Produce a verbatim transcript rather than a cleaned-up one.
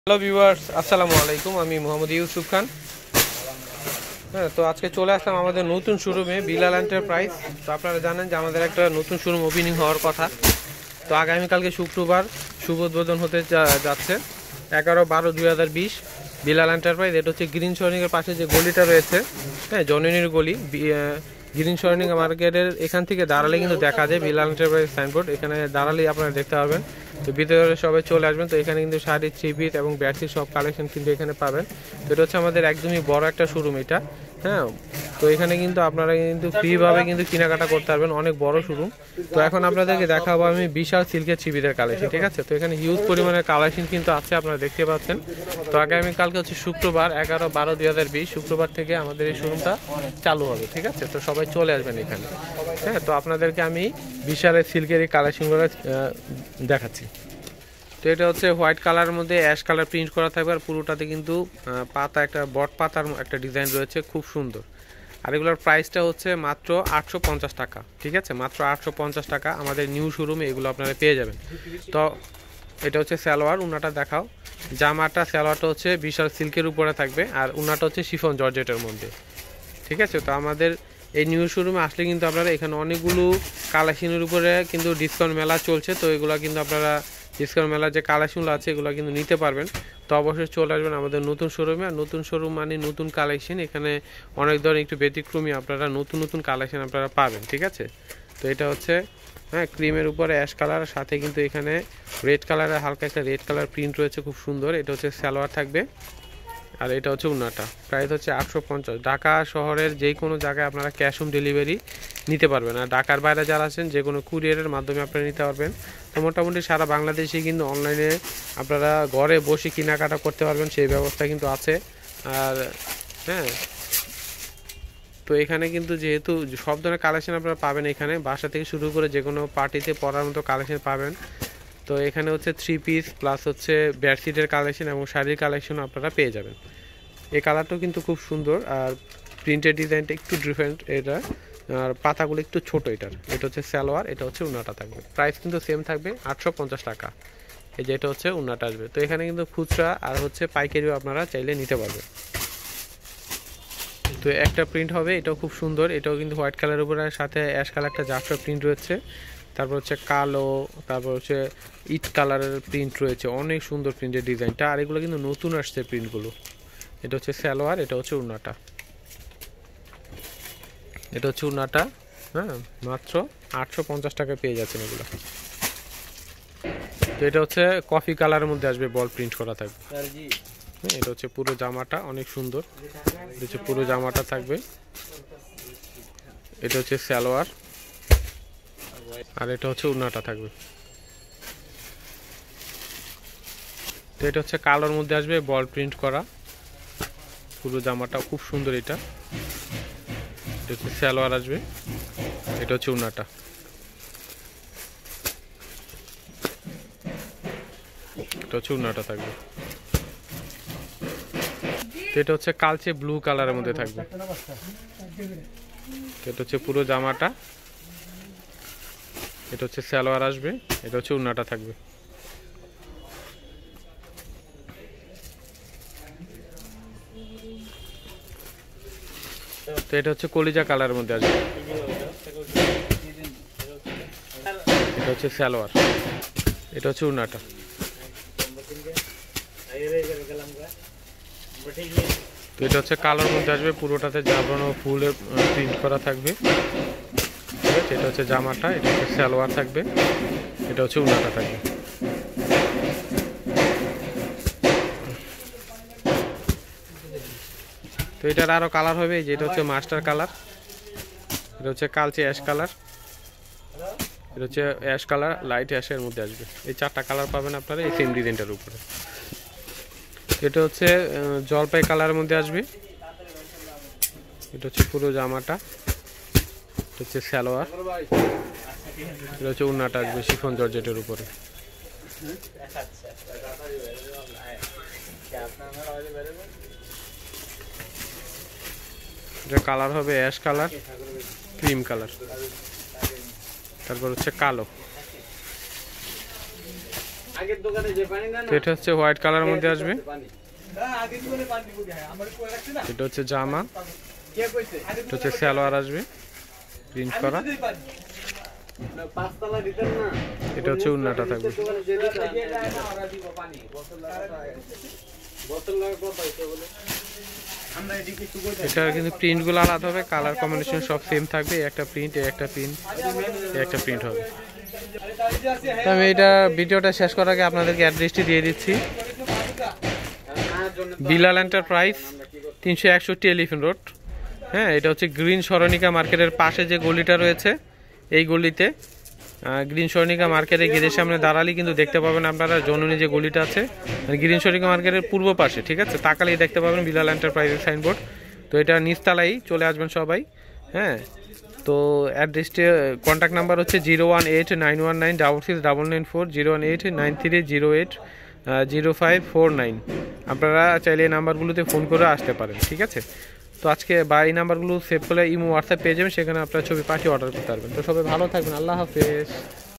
Hello viewers, আসসালামু আলাইকুম। আমি মোহাম্মদ ইউসুফ খান। হ্যাঁ, তো আজকে চলে আসলাম আমাদের নতুন শোরুমে বিলাল এন্টারপ্রাইজ। তো আপনারা জানেন যে আমাদের একটা নতুন শোরুম ওপেনিং হওয়ার কথা। তো আগামীকালকে শুক্রবার শুভ উদ্বোধন হতে যাচ্ছে এগারো বারো দুই হাজার বিশ বিলাল এন্টারপ্রাইজ। এটা হচ্ছে গ্রিন সরণিকের পাশে যে গলিটা রয়েছে, হ্যাঁ, জননীর গলি। গ্রিন সরণিক মার্কেটের এখান থেকে দাঁড়ালে কিন্তু দেখা যায় বিলাল এন্টারপ্রাইজ সাইনবোর্ড। এখানে দাঁড়ালেই আপনারা দেখতে পাবেন। তো ভিতরে সবাই চলে আসবেন। তো এখানে কিন্তু শাড়ি, থ্রি পিস এবং ব্যাডশিট সব কালেকশন কিন্তু এখানে পাবেন। তো এটা হচ্ছে আমাদের একদমই বড় একটা শোরুম এটা। হ্যাঁ, তো এখানে কিন্তু আপনারা কিন্তু ফ্রিভাবে কিন্তু কেনাকাটা করতে পারবেন, অনেক বড় শোরুম। তো এখন আপনাদেরকে দেখাবো আমি বিশাল সিল্কের ছিপিদের কালেকশন, ঠিক আছে। তো এখানে হিউজ পরিমাণের কালেকশন কিন্তু আছে, আপনারা দেখতে পাচ্ছেন। তো আগামীকালকে হচ্ছে শুক্রবার এগারো বারো দুই হাজার বিশ শুক্রবার থেকে আমাদের এই শোরুমটা চালু হবে, ঠিক আছে। তো সবাই চলে আসবেন এখানে। হ্যাঁ, তো আপনাদেরকে আমি বিশালের সিল্কের এই কালেকশনগুলো দেখাচ্ছি। তো এটা হচ্ছে হোয়াইট কালারের মধ্যে অ্যাশ কালার প্রিন্ট করা থাকবে, আর পুরোটাতে কিন্তু পাতা, একটা বট পাতার একটা ডিজাইন রয়েছে, খুব সুন্দর। আর এগুলোর প্রাইসটা হচ্ছে মাত্র আটশো পঞ্চাশ টাকা, ঠিক আছে। মাত্র আটশো পঞ্চাশ টাকা আমাদের নিউ শোরুমে এগুলো আপনারা পেয়ে যাবেন। তো এটা হচ্ছে সালোয়ার, উনাটা দেখাও। জামাটা সালোয়ারটা হচ্ছে বিশাল সিল্কের উপরে থাকবে, আর উনাটা হচ্ছে শিফন জর্জেটের মধ্যে, ঠিক আছে। তো আমাদের এই নিউ শোরুমে আসলে কিন্তু আপনারা এখানে অনেকগুলো কালেকশনের উপরে কিন্তু ডিসকাউন্ট মেলা চলছে। তো এগুলো কিন্তু আপনারা ডিসকাউন্ট মেলার যে কালেকশনগুলো আছে এগুলো কিন্তু নিতে পারবেন। তো অবশ্যই চলে আসবেন আমাদের নতুন শোরুমে। আর নতুন শোরুম মানে নতুন কালেকশন, এখানে অনেক ধরনের একটু ব্যতিক্রমী আপনারা নতুন নতুন কালেকশন আপনারা পাবেন, ঠিক আছে। তো এটা হচ্ছে, হ্যাঁ, ক্রিমের উপরে অ্যাশ কালার, সাথে কিন্তু এখানে রেড কালারের হালকা একটা রেড কালার প্রিন্ট রয়েছে, খুব সুন্দর। এটা হচ্ছে সালোয়ার থাকবে, আর এটা হচ্ছে উন্নাটা। প্রাইস হচ্ছে আটশো পঞ্চাশ। ঢাকা শহরের যে কোনো জায়গায় আপনারা ক্যাশ অন ডেলিভারি নিতে পারবেন। আর ঢাকার বাইরে যারা আছেন যে কোনো কুরিয়ারের মাধ্যমে আপনারা নিতে পারবেন। তো মোটামুটি সারা বাংলাদেশে কিন্তু অনলাইনে আপনারা ঘরে বসে কেনাকাটা করতে পারবেন, সেই ব্যবস্থা কিন্তু আছে। আর হ্যাঁ, তো এখানে কিন্তু যেহেতু সব ধরনের কালেকশন আপনারা পাবেন এখানে, বাসা থেকে শুরু করে যে কোনো পার্টিতে পরার মতো কালেকশন পাবেন। তো এখানে হচ্ছে থ্রি পিস প্লাস হচ্ছে বেডশিটের কালেকশন এবং শাড়ির কালেকশন আপনারা পেয়ে যাবেন। এই কালারটাও কিন্তু খুব সুন্দর, আর প্রিন্টের ডিজাইনটা একটু ডিফারেন্ট এটা, আর পাতাগুলো একটু ছোট এটার। এটা হচ্ছে সালোয়ার, এটা হচ্ছে উন্নাটা থাকবে। প্রাইস কিন্তু সেম থাকবে আটশো পঞ্চাশ টাকা। এই যে এটা হচ্ছে উন্নাটা আসবে। তো এখানে কিন্তু খুচরা আর হচ্ছে পাইকারিও আপনারা চাইলে নিতে পারবেন। তো একটা প্রিন্ট হবে, এটাও খুব সুন্দর। এটাও কিন্তু হোয়াইট কালারের উপরে সাথে অ্যাশ কালার একটা জাফরা প্রিন্ট রয়েছে। তারপর হচ্ছে কালো, তারপর হচ্ছে ইট কালারের প্রিন্ট রয়েছে, অনেক সুন্দর প্রিন্টের ডিজাইনটা। আর এগুলো কিন্তু নতুন আসছে প্রিন্টগুলো। এটা হচ্ছে সালোয়ার, এটা হচ্ছে উন্নাটা, এটা হচ্ছে উন্নাটা। হ্যাঁ, মাত্র আটশো পঞ্চাশ টাকা পেয়ে যাচ্ছেন এগুলো। তো এটা হচ্ছে কফি কালারের মধ্যে আসবে, বল প্রিন্ট করা থাকবে। হ্যাঁ, এটা হচ্ছে পুরো জামাটা, অনেক সুন্দর। এটা হচ্ছে পুরো জামাটা থাকবে। এটা হচ্ছে সালোয়ার, আর এটা হচ্ছে উন্নাটা থাকবে। তো এটা হচ্ছে কালোর মধ্যে আসবে, বল প্রিন্ট করা পুরো জামাটা, খুব সুন্দর। এটা এটা হচ্ছে সালোয়ার আসবে, এটা হচ্ছে উন্নাটা। এটা হচ্ছে উন্নাটা থাকবে। তো এটা হচ্ছে কালচে ব্লু কালারের মধ্যে থাকবে। এটা হচ্ছে পুরো জামাটা, এটা হচ্ছে সালোয়ার আসবে, এটা হচ্ছে উন্নাটা থাকবে। তো এটা হচ্ছে কলিজা কালারের মধ্যে আসবে। এটা হচ্ছে সালোয়ার, এটা হচ্ছে উন্নাটা। তো এটা হচ্ছে কালোর মধ্যে আসবে, পুরোটাতে জাবরানো ফুলের প্রিন্ট করা থাকবে, ঠিক আছে। এটা হচ্ছে জামাটা, এটা হচ্ছে সালোয়ার থাকবে, এটা হচ্ছে উন্নাটা থাকবে। তো এটার আরো কালার হবে, যেটা হচ্ছে মাস্টার কালার, এটা হচ্ছে কালচে অ্যাশ কালার, এটা হচ্ছে অ্যাশ কালার, লাইট অ্যাশের মধ্যে আসবে। এই চারটা কালার পাবেন আপনারা এই সেম ডিজাইনটার উপরে। এটা হচ্ছে জলপাই কালারের মধ্যে আসবে, এটা হচ্ছে পুরো জামাটা, এটা হচ্ছে সালোয়ার, এটা হচ্ছে উন্নাটা আসবে শিফন জর্জেটের উপরে। এটা কালার হবে অ্যাশ কালার, ক্রিম কালার, তারপর হচ্ছে কালো। তো এটা হচ্ছে হোয়াইট কালার মধ্যে আসবে। এটা হচ্ছে জামা, এটা হচ্ছে সালোয়ার আসবে প্রিন্ট করা। এটা হচ্ছে উন্নাটা থাকবে। এটা কিন্তু প্রিন্ট গুলো আলাদা হবে, কালার কম্বিনেশন সব সেম থাকবে। একটা প্রিন্ট, একটা প্রিন্ট, একটা প্রিন্ট হবে। তো আমি এটা ভিডিওটা শেষ করার আগে আপনাদেরকে অ্যাড্রেসটি দিয়ে দিচ্ছি। বিলাল এন্টারপ্রাইজ, তিনশো একষট্টি এলিফেন্ট রোড। হ্যাঁ, এটা হচ্ছে গ্রিন সরণিকা মার্কেটের পাশে যে গলিটা রয়েছে, এই গলিতে গ্রিন সরণিকা মার্কেটের গেটের সামনে দাঁড়ালেই কিন্তু দেখতে পাবেন আপনারা জননী যে গলিটা আছে, গ্রিন সরণিকা মার্কেটের পূর্ব পাশে, ঠিক আছে, তাকালেই দেখতে পাবেন বিলাল এন্টারপ্রাইজের সাইনবোর্ড। তো এটা নিচতলায় চলে আসবেন সবাই। হ্যাঁ, তো অ্যাড্রেসটি, কন্ট্যাক্ট নাম্বার হচ্ছে zero one eight nine one nine double six double nine four, zero one eight nine three zero eight zero five four nine. আপনারা চাইলে এই নাম্বারগুলোতে ফোন করে আসতে পারেন, ঠিক আছে। তো আজকে বা এই নাম্বারগুলো সেভ করে ইমো হোয়াটসঅ্যাপ পেয়ে যাবেন, সেখানে আপনারা ছবি পাঠিয়ে অর্ডার করতে পারবেন। তো সবাই ভালো থাকবেন, আল্লাহ হাফেজ।